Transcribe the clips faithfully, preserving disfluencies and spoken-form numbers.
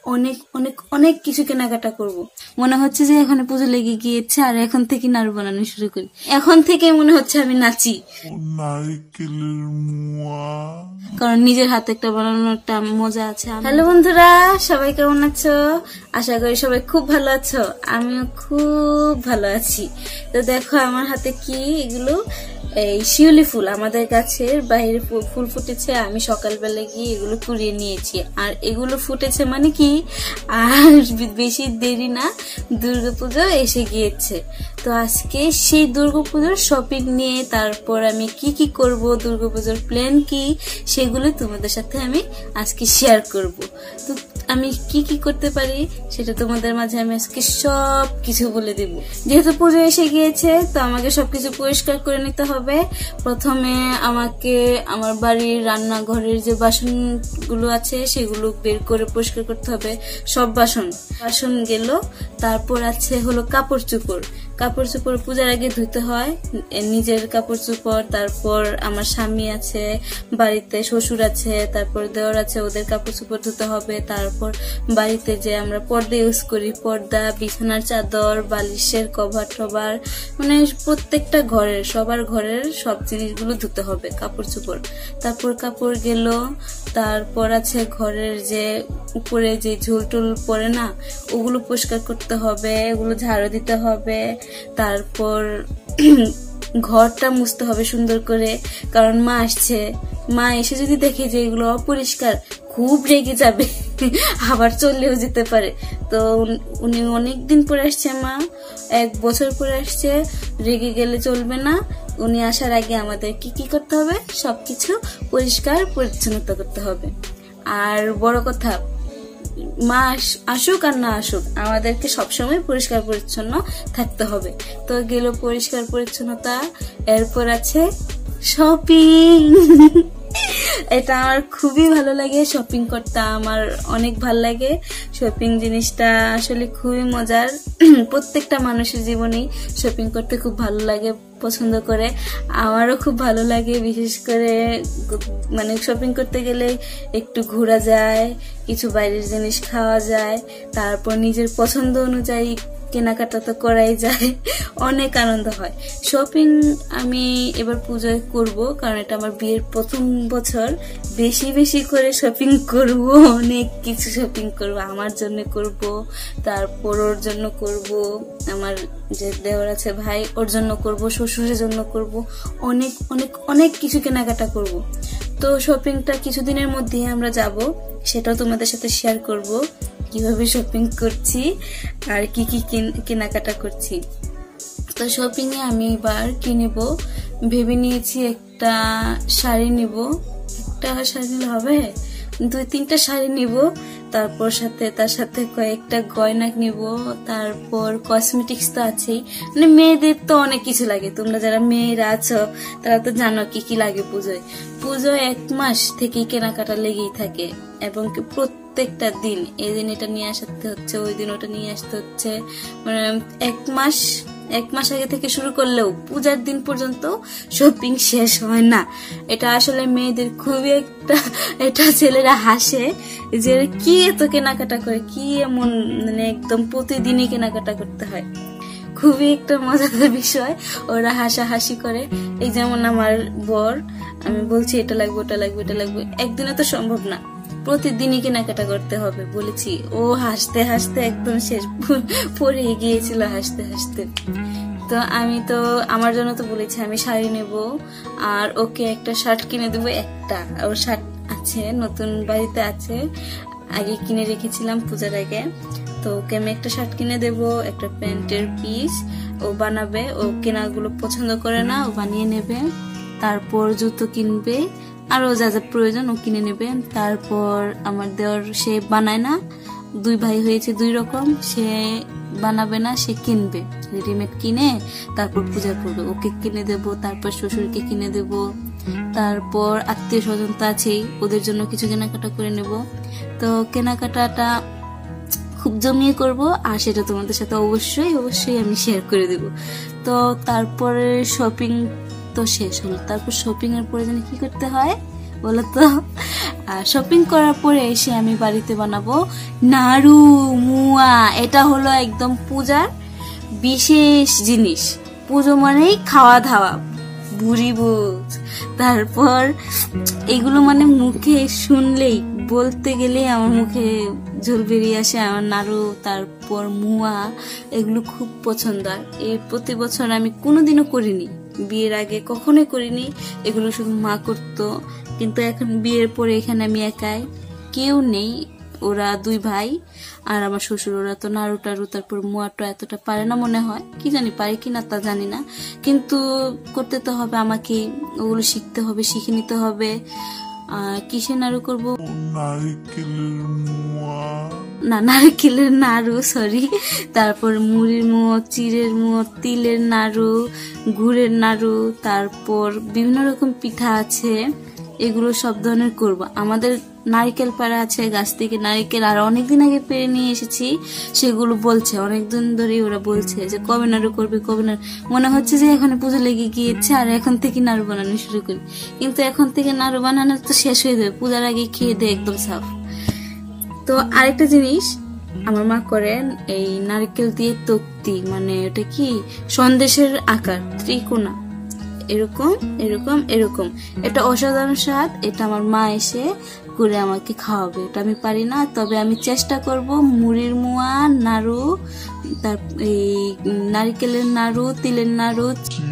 অনেক অনেক অনেক কিছু কেনাকাটা করব। মনে হচ্ছে যে এখন পুজো লেগে গিয়েছে আর এখন থেকে নাড়ু বানানো শুরু করি। এখন থেকে মনে হচ্ছে আমি নাচি, কারণ নিজের হাতে একটা বানানোর একটা মজা আছে। হ্যালো বন্ধুরা, সবাই কেমন আছো? আশা করি সবাই খুব ভালো আছো। আমিও খুব ভালো আছি। তো দেখো আমার হাতে কি, এগুলো এই শিউলি ফুল, আমাদের গাছের বাইরে ফুল ফুটেছে। আমি সকালবেলা গিয়ে এগুলো কুড়িয়ে নিয়েছি। আর এগুলো ফুটেছে মানে কি, আর বেশি দেরি না, দুর্গাপুজো এসে গিয়েছে। তো আজকে সেই দুর্গাপুজোর শপিং নিয়ে, তারপর আমি কি কি করব, দুর্গাপুজোর প্ল্যান কি, সেগুলো তোমাদের সাথে আমি আজকে শেয়ার করব। তো আমি কি কি করতে পারি সেটা তোমাদের মাঝে আমি আজকে সব কিছু বলে দেব। যেহেতু পুজো এসে গিয়েছে, তো আমাকে সবকিছু পরিষ্কার করে নিতে হবে। প্রথমে আমাকে আমার বাড়ির রান্নাঘরের যে বাসনগুলো আছে সেগুলো বের করে পরিষ্কার করতে হবে। সব বাসন বাসন গেল। তারপর আছে হলো কাপড় চোপড়। কাপড় চোপড় পূজার আগে ধুতে হয়, নিজের কাপড় চোপড়। তারপর আমার স্বামী আছে বাড়িতে, শ্বশুর আছে, তারপর দেওর আছে, ওদের কাপড় চোপড় ধুতে হবে। তারপর বাড়িতে যে আমরা পর্দা ইউজ করি, পর্দা, বিছানার চাদর, বালিশের কভার টভার, মানে প্রত্যেকটা ঘরের সবার ঘরের সব জিনিসগুলো ধুতে হবে, কাপড় চোপড়। তারপর কাপড় গেল। তারপর আছে ঘরের যে উপরে যে ঝুল টুল পড়ে না, ওগুলো পরিষ্কার করতে হবে, ওগুলো ঝাড়ু দিতে হবে। তারপর ঘরটা মুছতে হবে সুন্দর করে, কারণ মা আসছে। মা এসে যদি দেখে যে এগুলো অপরিষ্কার, খুব রেগে যাবে, আবার চলেও যেতে পারে। তো উনি অনেকদিন পরে আসছে, মা এক বছর পরে আসছে, রেগে গেলে চলবে না। উনি আসার আগে আমাদের কি কি করতে হবে, সবকিছু পরিষ্কার পরিচ্ছন্নতা করতে হবে। আর বড় কথা, মা আসুক আর না আসুক, আমাদেরকে সবসময় পরিষ্কার পরিচ্ছন্ন থাকতে হবে। তো গেল পরিষ্কার পরিচ্ছন্নতা। এরপর আছে শপিং। এটা আমার খুবই ভালো লাগে, শপিং করতে আমার অনেক ভালো লাগে। শপিং জিনিসটা আসলে খুবই মজার। প্রত্যেকটা মানুষের জীবনেই শপিং করতে খুব ভালো লাগে, পছন্দ করে। আমারও খুব ভালো লাগে, বিশেষ করে মানে শপিং করতে গেলে একটু ঘোরা যায়, কিছু বাইরের জিনিস খাওয়া যায়, তারপর নিজের পছন্দ অনুযায়ী কেনাকাটা তো করাই যায়, অনেক আনন্দ হয়। শপিং আমি এবার পুজোয় করব, কারণ এটা আমার বিয়ের প্রথম বছর। বেশি বেশি করে শপিং করব, অনেক কিছু শপিং করব। আমার জন্য করব, তারপর ওর জন্য করব, আমার যে দেওর আছে ভাই, ওর জন্য করব, শ্বশুরের জন্য করব, অনেক অনেক অনেক কিছু কেনাকাটা করব। তো শপিংটা কিছুদিনের মধ্যেই আমরা যাব, সেটাও তোমাদের সাথে শেয়ার করব, কিভাবে শপিং করছি আর কি কি কেনাকাটা করছি। তো শপিং এ আমি এবার কি নেব ভেবে নিয়েছি। একটা শাড়ি নিব, একটা শাড়ি নিলে হবে, দুই তিনটা শাড়ি নিব। তারপর সাথে তার সাথে কয়েকটা গয়না নিব। তারপর কসমেটিক্স তো আছেই, মানে মেয়েদের তো অনেক কিছু লাগে। তোমরা যারা মেয়েরা আছো তারা তো জানো কি কি লাগে পুজোয়। পুজো এক মাস থেকেই কেনাকাটা লেগেই থাকে, এবং প্রত্যেকটা দিন এই দিন এটা নিয়ে আসতে হচ্ছে, ওই দিন ওটা নিয়ে আসতে হচ্ছে। মানে এক মাস এক মাস আগে থেকে শুরু করলেও পূজার দিন পর্যন্ত শপিং শেষ হয় না। এটা আসলে মেয়েদের খুবই একটা, এটা ছেলেরা হাসে যে কি এত কেনাকাটা করে, কি এমন, মানে একদম প্রতিদিনই কেনাকাটা করতে হয়। খুবই একটা মজাদার বিষয়, ওরা হাসাহাসি করে। এই যেমন আমার বর, আমি বলছি এটা লাগবে ওটা লাগবে এটা লাগবে, একদিনে তো সম্ভব না, প্রতিদিনই কেনাকাটা করতে হবে বলেছি। ও হাসতে হাসতে একদম শেষ, পড়ে গিয়েছিল হাসতে হাসতে। তো আমি তো আমার জন্য তো বলেছি আমি শাড়ি নেব, আর ওকে একটা শার্ট কিনে দেবো। একটা ওর শার্ট আছে, নতুন বাড়িতে আছে, আগে কিনে রেখেছিলাম পূজার আগে। তো ওকে আমি একটা শার্ট কিনে দেবো, একটা প্যান্টের পিস ও বানাবে। ও কেনাগুলো পছন্দ করে না, ও বানিয়ে নেবে। তারপর জুতো কিনবে, আরো যা যা প্রয়োজন ও কিনে নেবে। তারপর আমার দেওর, সে বানায় না, দুই ভাই হয়েছে দুই রকম, সে বানাবে না, সে কিনবে, রেডিমেড কিনে তারপর পূজা করবে। ওকে কিনে দেব, তারপর শ্বশুরকে কিনে দেব, তারপর আত্মীয় স্বজন তো আছেই, ওদের জন্য কিছু কেনাকাটা করে নেব। তো কেনাকাটাটা খুব জমিয়ে করব, আর সেটা তোমাদের সাথে অবশ্যই অবশ্যই আমি শেয়ার করে দেব। তো তারপরে শপিং তো শেষ হলো। তারপর শপিং এর পরে জানি কি করতে হয় বলতো, আর শপিং করার পরে এসে আমি বাড়িতে বানাবো নাড়ু মুয়া। এটা হলো একদম পূজার বিশেষ জিনিস। পুজো মানেই খাওয়া দাওয়া, বুড়ি বুঝ। তারপর এগুলো মানে মুখে শুনলেই, বলতে গেলে আমার মুখে ঝোল বেরিয়ে আসে। আমার নাড়ু, তারপর মুয়া, এগুলো খুব পছন্দ। আর এই প্রতি বছর আমি কোনোদিনও করিনি, বিয়ের আগে কখনোই করিনি। এগুলো শুধু মা করতো, কিন্তু এখন বিয়ের পরে এখানে আমি একাই, কেউ নেই। ওরা দুই ভাই আর আমার শ্বশুর, ওরা তো নাড়ু টাড়ু তারপর মুয়াটা এতটা পারে না মনে হয়, কি জানি পারে কিনা তা জানি না, কিন্তু করতে তো হবে আমাকে, ওগুলো শিখতে হবে, শিখে নিতে হবে। আহ কিসে নাড়ু করবো? না, নারকেলের নাড়ু, সরি। তারপর মুড়ির মুড়ো, চিড়ের মুড়ো, তিলের নাড়ু, গুড়ের নাড়ু, তারপর বিভিন্ন রকম পিঠা আছে, এগুলো সব ধরনের করবো। আমাদের নারিকেল পাড়া আছে, গাছ থেকে নারিকেল আর অনেকদিন আগে পেরে নিয়ে এসেছি। সেগুলো বলছে অনেকদিন ধরে, ওরা বলছে যে কবে নাড়ু করবে, কবে নাড়ু। মনে হচ্ছে যে এখন পুজো লেগে গিয়েছে আর এখন থেকে নাড়ু বানানো শুরু করি, কিন্তু এখন থেকে নাড়ু বানানো তো শেষ হয়ে যাবে, পূজার আগে খেয়ে দেয় একদম সাফ। তো আরেকটা জিনিস আমার মা করেন, এই নারকেল দিয়ে তক্তি, মানে ওটা কি সন্দেশের আকার, ত্রিকোণা, এরকম এরকম এরকম। এটা অসাধারণ স্বাদ। এটা আমার মা এসে করে আমাকে খাওয়াবে। এটা আমি পারি না, তবে আমি চেষ্টা করব। মুড়ির মুয়া, নাড়ু, তার এই নারিকেলের নাড়ু, তিলের নাড়ু,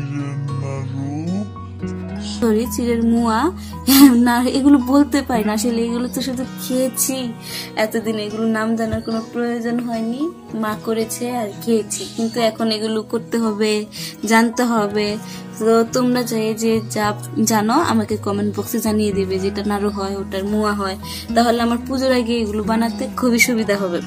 সরি চিড়ের মুয়া না, এগুলো বলতে পারি না আসলে, এগুলো তো শুধু খেয়েছি এতদিন, এগুলো নাম জানার কোনো প্রয়োজন হয়নি, মা করেছে আর খেয়েছি। কিন্তু এখন এগুলো করতে হবে, জানতে হবে। তো তোমরা চাই যে যা জানো আমাকে কমেন্ট বক্সে জানিয়ে দিবে, যেটা নাড়ু হয় ওটার মুয়া হয়, তাহলে আমার পুজোর আগে এগুলো বানাতে খুবই সুবিধা হবে।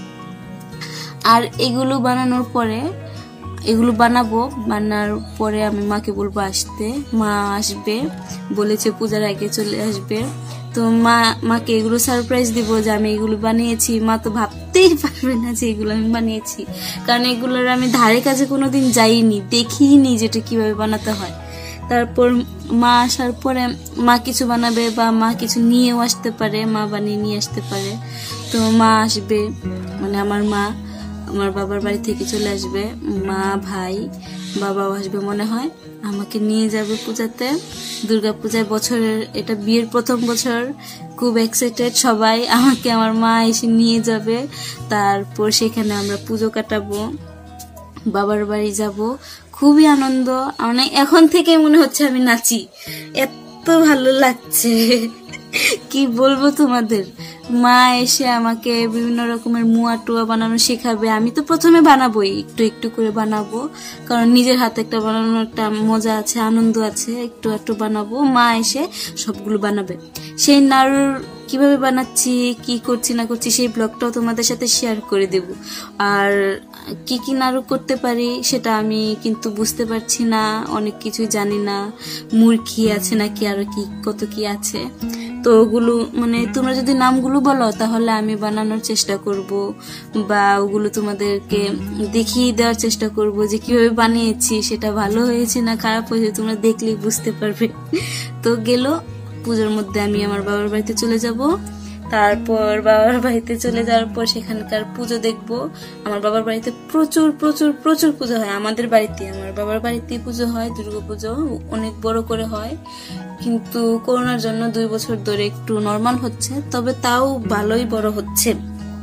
আর এগুলো বানানোর পরে, এগুলো বানাবো, বানার পরে আমি মাকে বলবো আসতে। মা আসবে বলেছে, পূজার আগে চলে আসবে। তো মা মাকে এগুলো সারপ্রাইজ দিব যে আমি এগুলো বানিয়েছি। মা তো ভাবতেই পারবে না যে এগুলো আমি বানিয়েছি, কারণ এগুলোর আমি ধারে কাছে কোনোদিন যাইনি, দেখিনি যেটা কিভাবে বানাতে হয়। তারপর মা আসার পরে মা কিছু বানাবে বা মা কিছু নিয়েও আসতে পারে, মা বানিয়ে নিয়ে আসতে পারে। তো মা আসবে, মানে আমার মা আমার বাবার বাড়ি থেকে চলে আসবে, মা ভাই বাবাও আসবে মনে হয়, আমাকে নিয়ে যাবে পূজাতে, দুর্গা পূজায়। বছরের এটা বিয়ের প্রথম বছর, খুব এক্সাইটেড সবাই, আমাকে আমার মা এসে নিয়ে যাবে। তারপর সেখানে আমরা পুজো কাটাবো, বাবার বাড়ি যাব, খুবই আনন্দ। মানে এখন থেকে মনে হচ্ছে আমি নাচি, এত ভালো লাগছে কি বলবো তোমাদের। মা এসে আমাকে বিভিন্ন রকমের মুয়া টুয়া বানানো শেখাবে। আমি তো প্রথমে বানাবোই, একটু একটু করে বানাবো, কারণ নিজের হাতে একটা বানানোর একটা মজা আছে, আনন্দ আছে। একটু একটু বানাবো, মা এসে সবগুলো বানাবে। সেই নাড়ুর কিভাবে বানাচ্ছি, কি করছি না করছি, সেই ব্লগটাও তোমাদের সাথে শেয়ার করে দেব। আর কি কি নাড়ু করতে পারি সেটা আমি কিন্তু বুঝতে পারছি না, অনেক কিছুই জানি না, মুরগি আছে নাকি আরো কি কত কি আছে। তো ওগুলো মানে তোমরা যদি নামগুলো বলো তাহলে আমি বানানোর চেষ্টা করব, বা ওগুলো তোমাদেরকে দেখিয়ে দেওয়ার চেষ্টা করব যে কিভাবে বানিয়েছি, সেটা ভালো হয়েছে না খারাপ হয়েছে তোমরা দেখলেই বুঝতে পারবে। তো গেল পুজোর মধ্যে আমি আমার বাবার বাড়িতে চলে যাব। তারপর বাবার বাড়িতে চলে যাওয়ার পর সেখানকার পুজো দেখবো। আমার বাবার বাড়িতে প্রচুর প্রচুর প্রচুর পুজো হয়। আমাদের বাড়িতে আমার বাবার বাড়িতে পুজো হয়, দুর্গা পুজো অনেক বড় করে হয়, কিন্তু করোনার জন্য দুই বছর ধরে একটু নর্মাল হচ্ছে, তবে তাও ভালোই বড় হচ্ছে।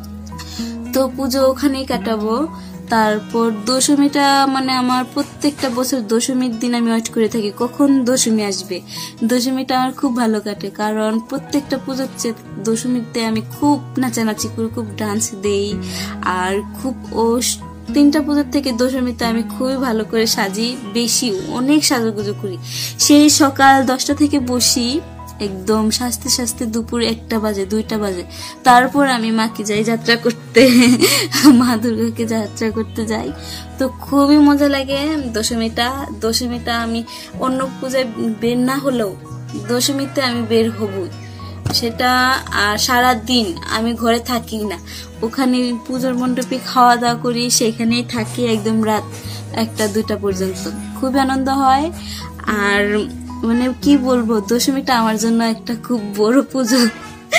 তো পুজো ওখানেই কাটাবো। তারপর দশমীটা মানে আমার প্রত্যেকটা বছর দশমীর দিন আমি ওয়েট করে থাকি কখন দশমী আসবে। দশমীটা আমার খুব ভালো কাটে, কারণ প্রত্যেকটা পুজোর চেয়ে দশমীতে আমি খুব নাচানাচি করি, খুব ডান্স দেই, আর খুব ও তিনটা পুজোর থেকে দশমীতে আমি খুবই ভালো করে সাজি, বেশি অনেক সাজুগুজু করি। সেই সকাল দশটা থেকে বসি, একদম সাজতে সাজতে দুপুর একটা বাজে দুইটা বাজে। তারপর আমি মাকে যাই যাত্রা করতে, মা দুর্গাকে যাত্রা করতে যাই। তো খুবই মজা লাগে দশমীটা। দশমীটা আমি অন্য পূজায় বের না হলেও দশমীতে আমি বের হবই, সেটা সারা দিন আমি ঘরে থাকি না, ওখানে পুজোর মণ্ডপে খাওয়া দাওয়া করি, সেখানেই থাকি একদম রাত একটা দুইটা পর্যন্ত। খুবই আনন্দ হয়। আর মানে কি বলবো, দশমীটা আমার জন্য একটা খুব বড় পুজো,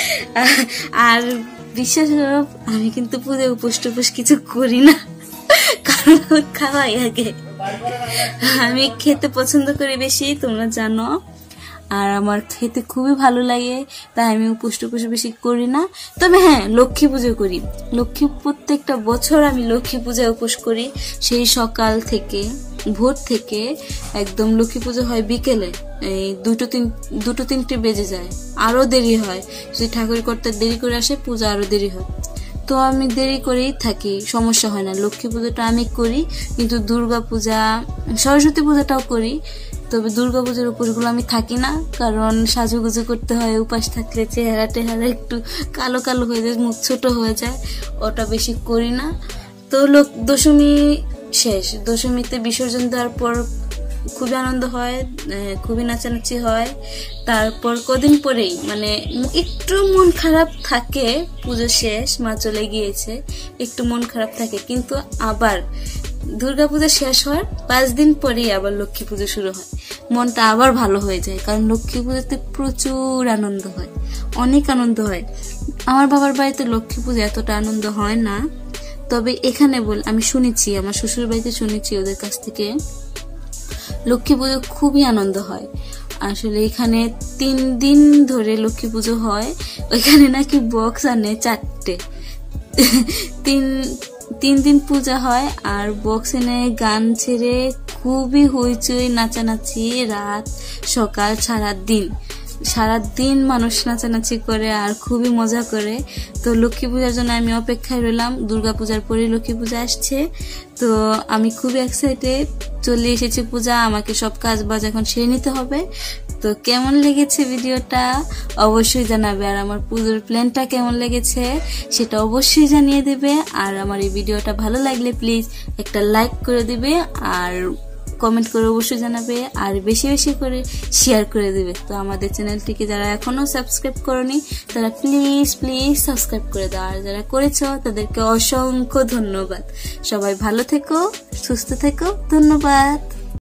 আর বিশ্বাস করো আমি কিন্তু পুজো উপোস টুপোস কিছু করি না, কারণ খাওয়াই আগে। আমি খেতে পছন্দ করি বেশি, তোমরা জানো, আর আমার খেতে খুবই ভালো লাগে, তাই আমি উপোস টুপোস বেশি করি না। তবে হ্যাঁ, লক্ষ্মী পুজো করি। লক্ষ্মী প্রত্যেকটা বছর আমি লক্ষ্মী পূজা উপোস করি, সেই সকাল থেকে ভোর থেকে একদম। লক্ষ্মী পুজো হয় বিকেলে, এই দুটো তিন দুটো তিনটে বেজে যায়, আরো দেরি হয়। যদি ঠাকুর করতে দেরি করে আসে, পূজা আরো দেরি হয়। তো আমি দেরি করেই থাকি, সমস্যা হয় না। লক্ষ্মী পুজোটা আমি করি, কিন্তু দুর্গা পূজা, সরস্বতী পূজাটাও করি। তবে দুর্গা পুজোর উপোসগুলো আমি থাকি না, কারণ সাজুগুজু করতে হয়। উপাস থাকলে চেহারা টেহারা একটু কালো কালো হয়ে যায়, মুখ ছোট হয়ে যায়, ওটা বেশি করি না। তো লোক দশমী শেষ, দশমীতে বিসর্জন দেওয়ার পর খুবই আনন্দ হয়, খুবই নাচানাচি হয়। তারপর কদিন পরেই মানে একটু মন খারাপ থাকে, পুজো শেষ, মা চলে গিয়েছে, একটু মন খারাপ থাকে। কিন্তু আবার দুর্গা পুজো শেষ হওয়ার পাঁচ দিন পরেই আবার লক্ষ্মী পুজো শুরু হয়, মনটা আবার ভালো হয়ে যায়। কারণ লক্ষ্মী পুজোতে প্রচুর আনন্দ হয়, অনেক আনন্দ হয়। আমার বাবার বাড়িতে লক্ষ্মী পুজো এতটা আনন্দ হয় না, তবে এখানে বল আমি শুনেছি, আমার শ্বশুর বাড়িতে শুনেছি ওদের কাছ থেকে লক্ষ্মী পুজো খুবই আনন্দ হয়। আসলে এখানে তিন দিন ধরে লক্ষ্মী পুজো হয়, ওইখানে নাকি বক্স আনে চারটে, তিন তিন দিন পূজা হয়, আর বক্স এনে গান ছেড়ে খুবই হইচই নাচানাচি, রাত সকাল সারা দিন সারা দিন মানুষ নাচানাচি করে আর খুবই মজা করে। তো লক্ষ্মী পূজার জন্য আমি অপেক্ষায় রইলাম, দুর্গা পূজার পরে লক্ষ্মী পূজা আসছে। তো আমি খুবই এক্সাইটেড, চলে এসেছে পূজা, আমাকে সব কাজ বাজ এখন সেরে নিতে হবে। তো কেমন লেগেছে ভিডিওটা অবশ্যই জানাবে, আর আমার পুজোর প্ল্যানটা কেমন লেগেছে সেটা অবশ্যই জানিয়ে দেবে। আর আমার এই ভিডিওটা ভালো লাগলে প্লিজ একটা লাইক করে দিবে, আর কমেন্ট করে অবশ্যই জানাবে, আর বেশি বেশি করে শেয়ার করে দিবে। তো আমাদের চ্যানেলটিকে যারা এখনো সাবস্ক্রাইব করনি তারা প্লিজ প্লিজ সাবস্ক্রাইব করে দাও, আর যারা করেছো তাদেরকে অসংখ্য ধন্যবাদ। সবাই ভালো থেকো, সুস্থ থেকো, ধন্যবাদ।